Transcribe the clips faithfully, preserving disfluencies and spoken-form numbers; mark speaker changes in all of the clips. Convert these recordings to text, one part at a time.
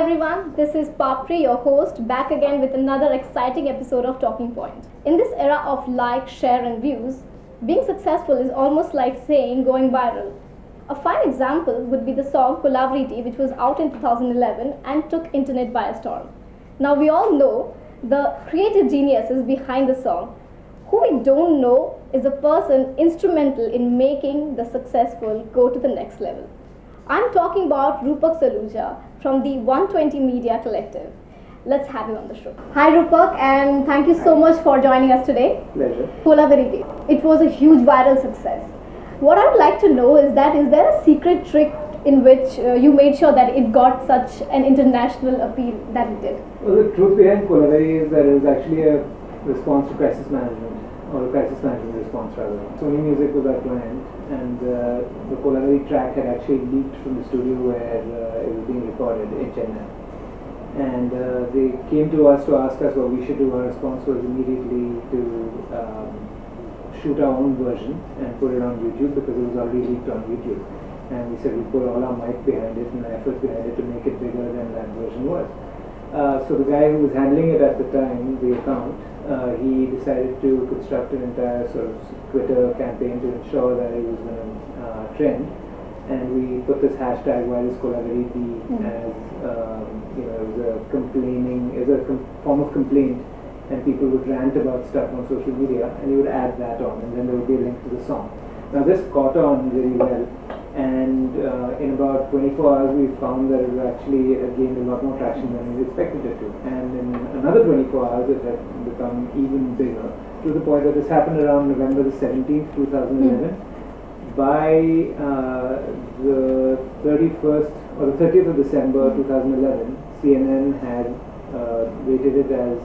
Speaker 1: everyone, this is Papri, your host, back again with another exciting episode of Talking Point. In this era of like, share and views, being successful is almost like saying going viral. A fine example would be the song Collabority, which was out in two thousand eleven and took internet by a storm. Now we all know the creative geniuses behind the song. Who we don't know is the person instrumental in making the successful go to the next level. I'm talking about Roopak Saluja from the one twenty Media Collective. Let's have him on the show. Hi Roopak, and thank you so much for joining us today.
Speaker 2: Pleasure.
Speaker 1: Collabority. It was a huge viral success. What I would like to know is that is there a secret trick in which uh, you made sure that it got such an international appeal that it did?
Speaker 2: Well, the truth behind Collabority is that it was actually a response to crisis management, or a crisis management response rather. Sony Music was our client, and uh, the Collabority track had actually leaked from the studio where uh, it was being recorded in Chennai. And uh, they came to us to ask us what we should do. Our response was immediately to um, shoot our own version and put it on YouTube because it was already leaked on YouTube. And we said we put all our might behind it and effort behind it to make it bigger than that version was. Uh, so the guy who was handling it at the time, the account, uh, he decided to construct an entire sort of Twitter campaign to ensure that it was going to uh, trend. And we put this hashtag "Why is Collabority" mm-hmm. as um, you know, it was a complaining, as a com form of complaint, and people would rant about stuff on social media, and you would add that on, and then there would be a link to the song. Now this caught on really well, and uh, in about twenty-four hours we found that it actually had gained a lot more traction than we expected it to, and in another twenty-four hours it had become even bigger, to the point that this happened around November the seventeenth, two thousand eleven. Mm. By uh, the thirty-first or the thirtieth of December two thousand eleven, C N N had uh, rated it as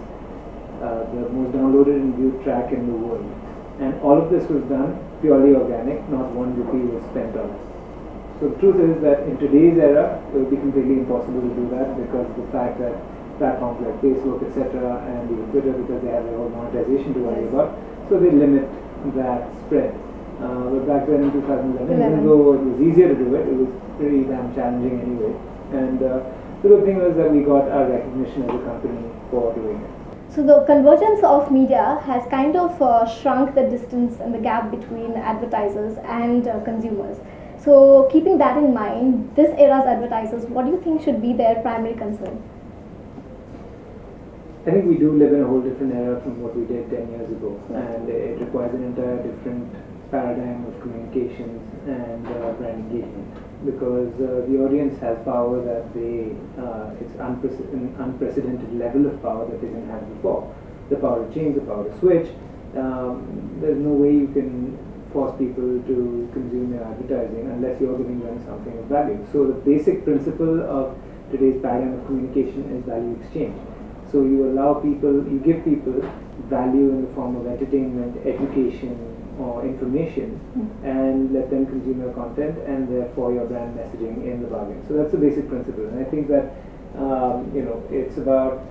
Speaker 2: uh, the most downloaded and viewed track in the world. And all of this was done purely organic, not one rupee was spent on it. So the truth is that in today's era, it would be completely impossible to do that because of the fact that platforms like Facebook, et cetera, and even Twitter, because they have their own monetization to worry about, so they limit that spread. Uh, but back then in two thousand eleven, even though it was easier to do it, it was pretty damn challenging anyway. And uh, the good thing was that we got our recognition as a company for doing it.
Speaker 1: So the convergence of media has kind of uh, shrunk the distance and the gap between advertisers and uh, consumers. So keeping that in mind, this era's advertisers, what do you think should be their primary concern?
Speaker 2: I think we do live in a whole different era from what we did ten years ago, yeah. And it requires an entire different paradigm of communications and uh, brand engagement, because uh, the audience has power that they, uh, it's unprecedented, an unprecedented level of power that they didn't have before. The power to change, the power to switch. Um, there's no way you can force people to consume your advertising unless you're giving them something of value. So the basic principle of today's paradigm of communication is value exchange. So you allow people, you give people value in the form of entertainment, education, or information, mm. and let them consume your content and therefore your brand messaging in the bargain. So that's the basic principle, and I think that um, you know, it's about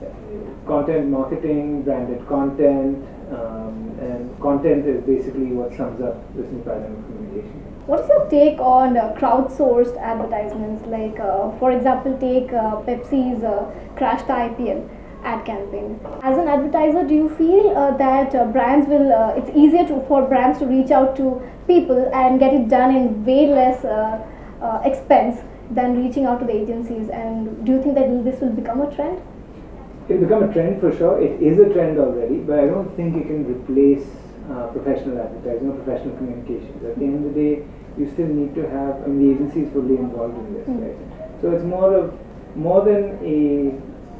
Speaker 2: content marketing, branded content, um, and content is basically what sums up this new paradigm of communication.
Speaker 1: What is your take on uh, crowdsourced advertisements? Like, uh, for example, take uh, Pepsi's uh, Crash the I P L ad campaign. As an advertiser, do you feel uh, that uh, brands will, uh, it's easier to, for brands to reach out to people and get it done in way less uh, uh, expense than reaching out to the agencies? And do you think that this will become a trend?
Speaker 2: It will become a trend for sure. It is a trend already, but I don't think it can replace uh, professional advertising or professional communications. At the end of the day, you still need to have, I mean, the agency is fully involved in this, mm. right? So it's more of, more than a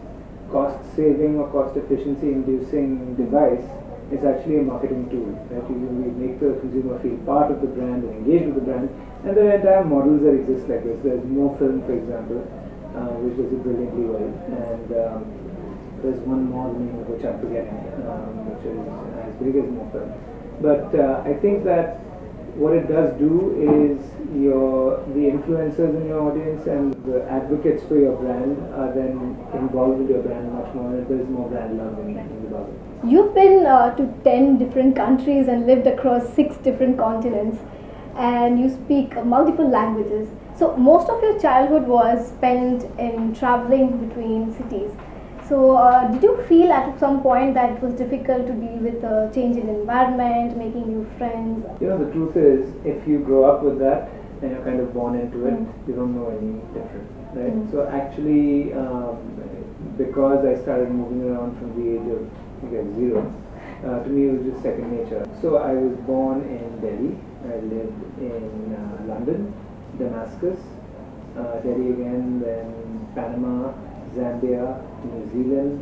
Speaker 2: cost saving or cost efficiency inducing device, it's actually a marketing tool, right? You, you make the consumer feel part of the brand and engage with the brand, and there are entire models that exist like this. There's More Film, for example, uh, which does it brilliantly well, and um, there's one more, the name of which I'm forgetting, um, which is as big as More Film. But uh, I think that what it does do is your the influencers in your audience and the advocates for your brand are then involved with your brand much more, and it builds more brand love in, in the bargain.
Speaker 1: You've been uh, to ten different countries and lived across six different continents. and you speak multiple languages. So most of your childhood was spent in traveling between cities. So uh, did you feel at some point that it was difficult to deal with the change in environment, making new friends?
Speaker 2: You know, the truth is, if you grow up with that and you're kind of born into it, mm. you don't know any different, right? Mm. So actually, um, because I started moving around from the age of, I guess, zero, uh, to me it was just second nature. So I was born in Delhi. I lived in uh, London, Damascus, uh, Delhi again, then Panama, Zambia, New Zealand,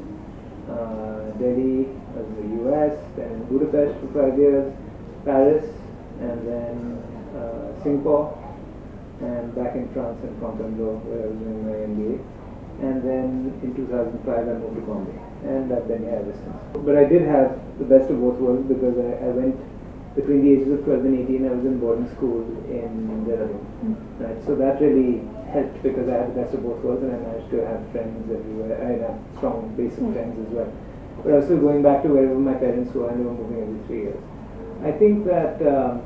Speaker 2: uh, Delhi, uh, the U S, then Budapest for five years, Paris, and then uh, Singapore, and back in France and Fontainebleau where I was doing my M B A. And then in two thousand five I moved to Bombay, and I've been here ever since. But I did have the best of both worlds because I, I went between the ages of twelve and eighteen. I was in boarding school in Dehradun, mm. right? So that really helped because I had the best of both worlds, and I managed to have friends everywhere. I had a strong base of mm. friends as well. But I was still going back to wherever my parents were, and they were moving every three years. I think that um,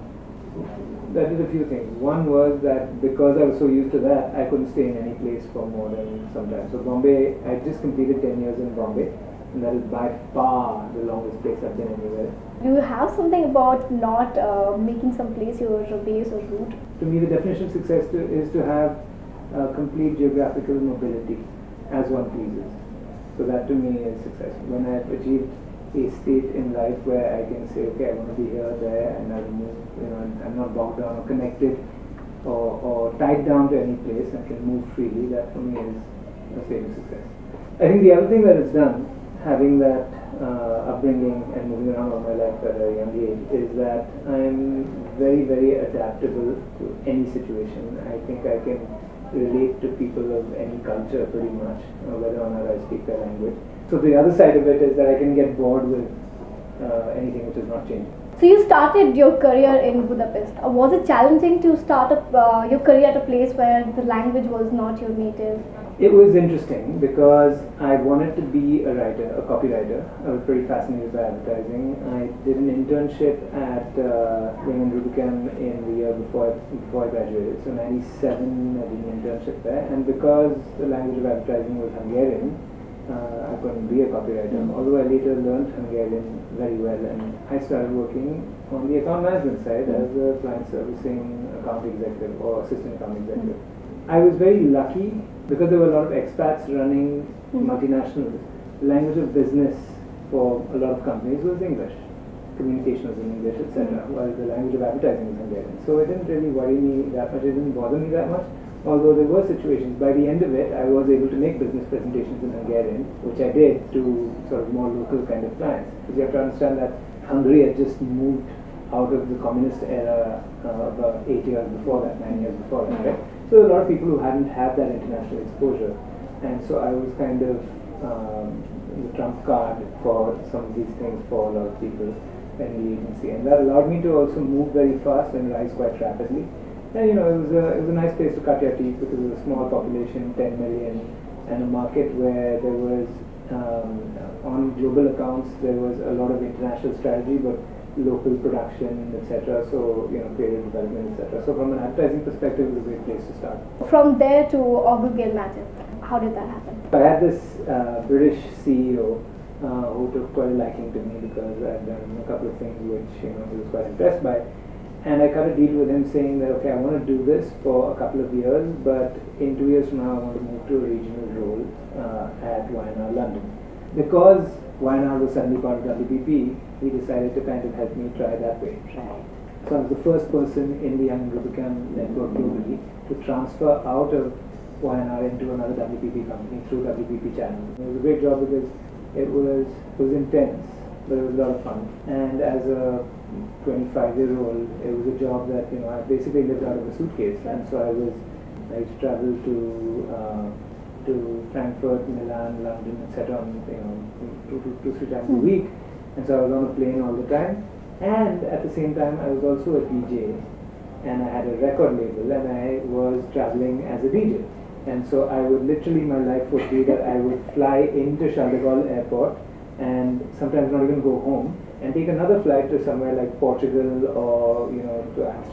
Speaker 2: that did a few things. One was that because I was so used to that, I couldn't stay in any place for more than some time. So Bombay, I just completed ten years in Bombay, and that is by far the longest place I've been anywhere.
Speaker 1: Do you have something about not uh, making some place your base or root?
Speaker 2: To me, the definition of success to, is to have uh, complete geographical mobility as one pleases. So that to me is success. When I've achieved a state in life where I can say, okay, I want to be here, there, and I'll move, you know, and I'm not bogged down or connected or, or tied down to any place and can move freely, that for me is a state of success. I think the other thing that it's done, having that uh, upbringing and moving around all my life at a young age, is that I'm very, very adaptable to any situation. I think I can relate to people of any culture pretty much, uh, whether or not I speak their language. So the other side of it is that I can get bored with uh, anything which is not changing.
Speaker 1: So you started your career in Budapest. Uh, was it challenging to start up, uh, your career at a place where the language was not your native?
Speaker 2: It was interesting because I wanted to be a writer, a copywriter. I was pretty fascinated by advertising. I did an internship at uh, Roopak in the year before, before I graduated. So ninety-seven, I did an internship there. And because the language of advertising was Hungarian, Uh, I couldn't be a copywriter, mm. although I later learned Hungarian very well, and I started working on the account management side mm. as a client servicing account executive or assistant account executive. Mm. I was very lucky because there were a lot of expats running mm. multinationals. The language of business for a lot of companies was English. Communication was in English, et cetera, mm. while the language of advertising was Hungarian. So it didn't really worry me that much, it didn't bother me that much. Although there were situations, by the end of it, I was able to make business presentations in Hungarian, which I did to sort of more local kind of clients. Because you have to understand that Hungary had just moved out of the communist era uh, about eight years before that, nine years before that, right? So there were a lot of people who hadn't had that international exposure. And so I was kind of um, the trump card for some of these things for a lot of people in the agency. And that allowed me to also move very fast and rise quite rapidly. And you know, it was a it was a nice place to cut your teeth because it was a small population, ten million, and a market where there was um, on global accounts there was a lot of international strategy, but local production, et cetera. So you know, creative development, et cetera. So from an advertising perspective, it was a great place to start.
Speaker 1: From there to August Magic, how did that happen?
Speaker 2: I had this uh, British C E O uh, who took quite a liking to me because I had done a couple of things which you know he was quite impressed by. And I cut a deal with him saying that, okay, I want to do this for a couple of years, but in two years from now I want to move to a regional role uh, at Y N R London. Because Y N R was suddenly part of W P P, he decided to kind of help me try that way.
Speaker 1: Right.
Speaker 2: So I was the first person in the Young Roopak network globally to transfer out of Y N R into another W P P company through W P P channel. It was a great job because it was, it was intense, but it was a lot of fun. And as a twenty-five year old, it was a job that you know I basically lived out of a suitcase, and so I was I used to travel to uh, to Frankfurt, Milan, London, et cetera. You know, two, two, two, three times mm. a week, and so I was on a plane all the time. And at the same time, I was also a D J, and I had a record label, and I was traveling as a D J. And so I would literally, my life would be that I would fly into Charles de Gaulle Airport, and sometimes not even go home, and take another flight to somewhere like Portugal or you know to Amsterdam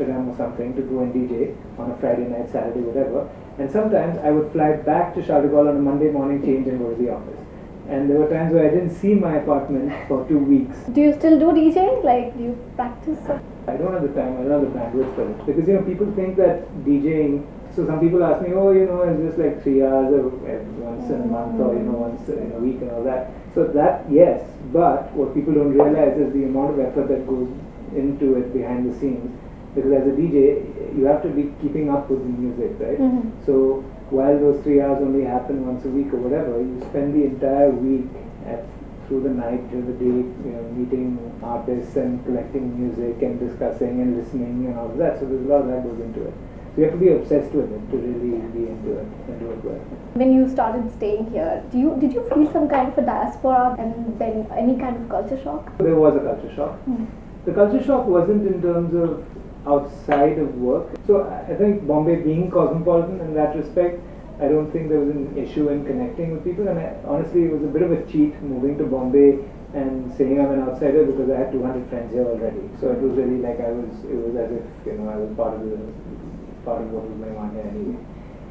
Speaker 2: Amsterdam or something to go and D J on a Friday night, Saturday, whatever. And sometimes I would fly back to Charles de Gaulle on a Monday morning, change and go to the office. And there were times where I didn't see my apartment for two weeks.
Speaker 1: Do you still do DJing? Like, do you practice?
Speaker 2: I don't have the time, I don't have the bandwidth for it. Because, you know, people think that DJing, so some people ask me, oh, you know, it's just like three hours or once in a month or, you know, once in a week and all that. So that, yes, but what people don't realize is the amount of effort that goes into it behind the scenes. Because as a D J, you have to be keeping up with the music, right?
Speaker 1: Mm-hmm.
Speaker 2: So while those three hours only happen once a week or whatever, you spend the entire week at, through the night, through the day, you know, meeting artists and collecting music and discussing and listening and all of that. So there's a lot of that goes into it. So you have to be obsessed with it to really be into it and do it well.
Speaker 1: When you started staying here, do you did you feel some kind of a diaspora and then any kind of culture shock?
Speaker 2: There was a culture shock.
Speaker 1: Mm.
Speaker 2: The culture shock wasn't in terms of outside of work. So I think Bombay being cosmopolitan in that respect, I don't think there was an issue in connecting with people. And I, honestly, it was a bit of a cheat moving to Bombay and saying I'm an outsider because I had two hundred friends here already. So it was really like I was, it was as if, you know, I was part of the, part of what was going on here anyway.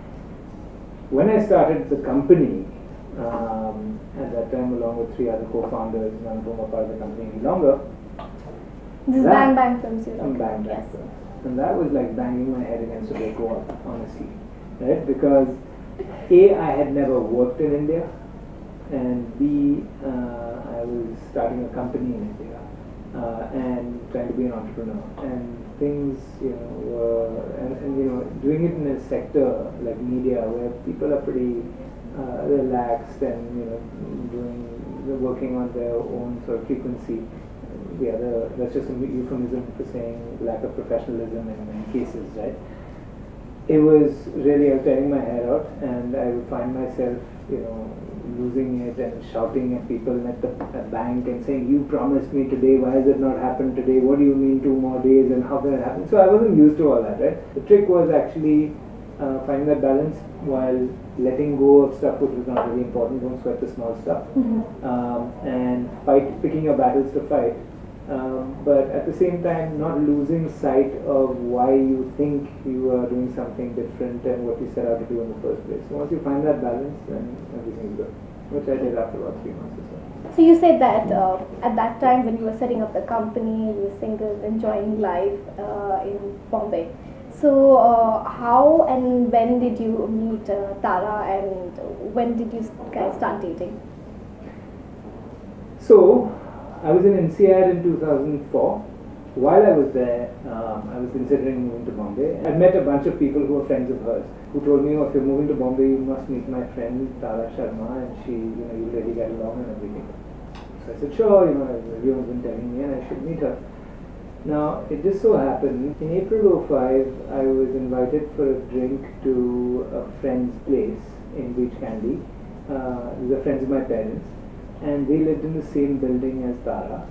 Speaker 2: When I started the company, um, at that time along with three other co-founders, none of whom were part of the company any longer.
Speaker 1: This is Bang Bang Films, you know.
Speaker 2: Bang Bang
Speaker 1: Yes.
Speaker 2: Films. And that was like banging my head against a brick wall, honestly. Right? Because A, I had never worked in India, and B, uh, I was starting a company in India uh, and trying to be an entrepreneur. And things, you know, were, and, and you know, doing it in a sector like media where people are pretty uh, relaxed and, you know, doing, they're working on their own sort of frequency. The other, that's just a euphemism for saying lack of professionalism in many cases, right? It was really, I was tearing my hair out, and I would find myself, you know, losing it and shouting at people at the at bank and saying, you promised me today, why has it not happened today? What do you mean two more days and how can it happen? So I wasn't used to all that, right? The trick was actually uh, finding that balance while letting go of stuff which was not really important. Don't sweat the small stuff.
Speaker 1: Mm-hmm.
Speaker 2: um, and fight, picking your battles to fight. Um, but at the same time not losing sight of why you think you are doing something different and what you set out to do in the first place. So once you find that balance, then everything's good, which I did after about three months or so.
Speaker 1: So you said that uh, at that time when you were setting up the company, you were single, enjoying life uh, in Bombay. So uh, how and when did you meet uh, Tara, and when did you guys start dating?
Speaker 2: So I was in N C R in two thousand four. While I was there, um, I was considering moving to Bombay. I met a bunch of people who were friends of hers, who told me, oh, if you're moving to Bombay, you must meet my friend Tara Sharma, and she, you know, you really get along and everything. So I said, sure, you know, everyone's been telling me, and I should meet her. Now, it just so happened, in April oh five, I was invited for a drink to a friend's place in Beach Candy. Uh, these are friends of my parents, and they lived in the same building as Tara.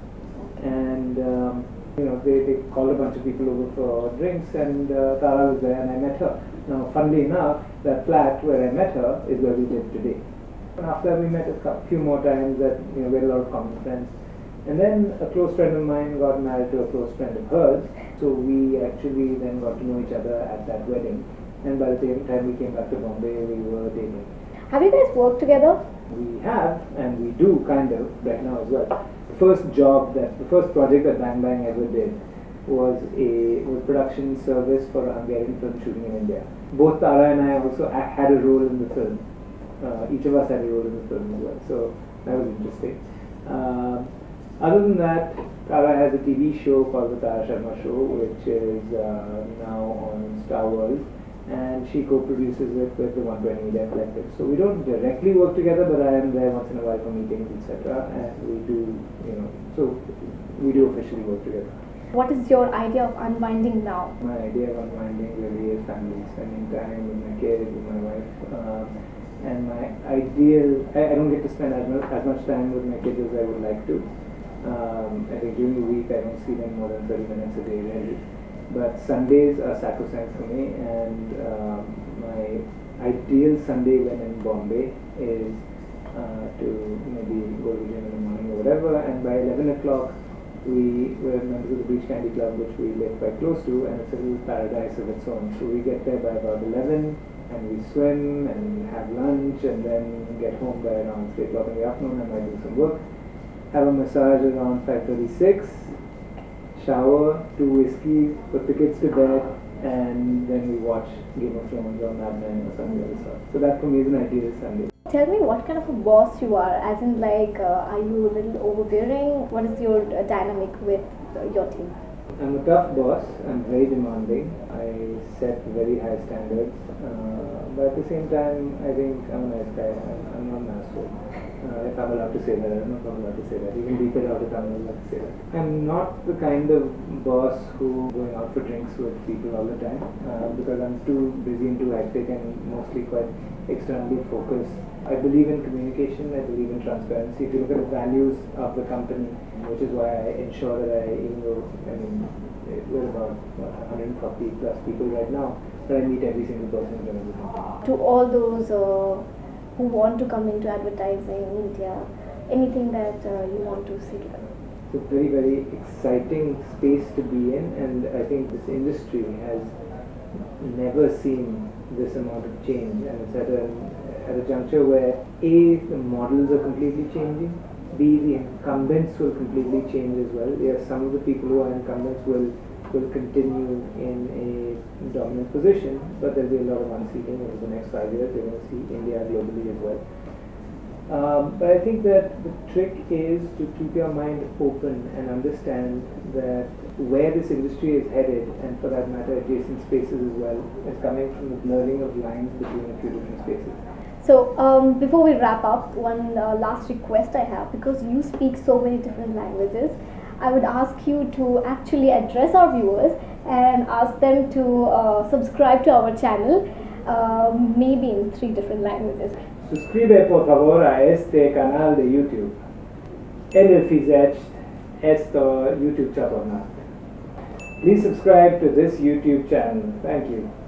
Speaker 2: And um, you know, they, they called a bunch of people over for drinks, and uh, Tara was there, and I met her. Now, funnily enough, that flat where I met her is where we live today. And after that, we met a few more times. That, you know, we had a lot of common friends. And then a close friend of mine got married to a close friend of hers, so we actually then got to know each other at that wedding. And by the time we came back to Bombay, we were dating.
Speaker 1: Have you guys worked together?
Speaker 2: We have, and we do kind of right now as well. The first job that, the first project that Bang Bang ever did was a was production service for a Hungarian film shooting in India. Both Tara and I also had a role in the film. Uh, each of us had a role in the film as well, so that was interesting. Uh, other than that, Tara has a T V show called The Tara Sharma Show, which is uh, now on Star World, and she co-produces it with the one twenty Media Collective. So we don't directly work together, but I am there once in a while for meetings, et cetera. And we do, you know, so we do officially work together.
Speaker 1: What is your idea of unwinding now?
Speaker 2: My idea of unwinding really is family, spending time with my kids, with my wife. Um, and my ideal, I, I don't get to spend as much, as much time with my kids as I would like to. Um, I think during the week I don't see them more than thirty minutes a day really. But Sundays are sacrosanct for me, and um, my ideal Sunday when in Bombay is uh, to maybe go to the gym in the morning or whatever, and by eleven o'clock we were members of the Beach Candy Club, which we live quite close to, and it's a little paradise of its own. So we get there by about eleven, and we swim and have lunch, and then get home by around three o'clock in the afternoon. I might do some work, have a massage around five thirty-six, shower, two whiskeys, put the kids to bed, and then we watch Game of Thrones or Mad Men or something of the sort. So that for me is an ideal Sunday.
Speaker 1: Tell me what kind of a boss you are, as in like, uh, are you a little overbearing? What is your uh, dynamic with uh, your team?
Speaker 2: I'm a tough boss. I'm very demanding. I set very high standards. Uh, but at the same time, I think I'm a nice guy. I'm, I'm not an asshole. Uh, if I'm allowed to say that, I don't know if I'm allowed to say that. You can beep it out if I'm allowed to say that. I'm not the kind of boss who going out for drinks with people all the time uh, because I'm too busy and too hectic and mostly quite externally focused. I believe in communication, I believe in transparency. If you look at the values of the company, which is why I ensure that I, even though, I mean, we're about what, one hundred forty plus people right now, but I meet every single person in the company.
Speaker 1: To all those uh, who want to come into advertising, media, anything that uh, you want to say to them?
Speaker 2: It's a very, very exciting space to be in, and I think this industry has never seen this amount of change, and it's at a at a juncture where A, the models are completely changing, B, the incumbents will completely change as well. Yes, some of the people who are incumbents will will continue in a dominant position, but there'll be a lot of unseating over the next five years. They're going to see India globally as well. Um, but I think that the trick is to keep your mind open and understand that where this industry is headed, and for that matter adjacent spaces as well, is coming from the blurring of lines between a few different spaces.
Speaker 1: So um, before we wrap up, one uh, last request I have, because you speak so many different languages, I would ask you to actually address our viewers and ask them to uh, subscribe to our channel, uh, maybe in three different languages.
Speaker 2: Suscribe por favor a este canal de YouTube. Ele fizeste este YouTube channel. Please subscribe to this YouTube channel. Thank you.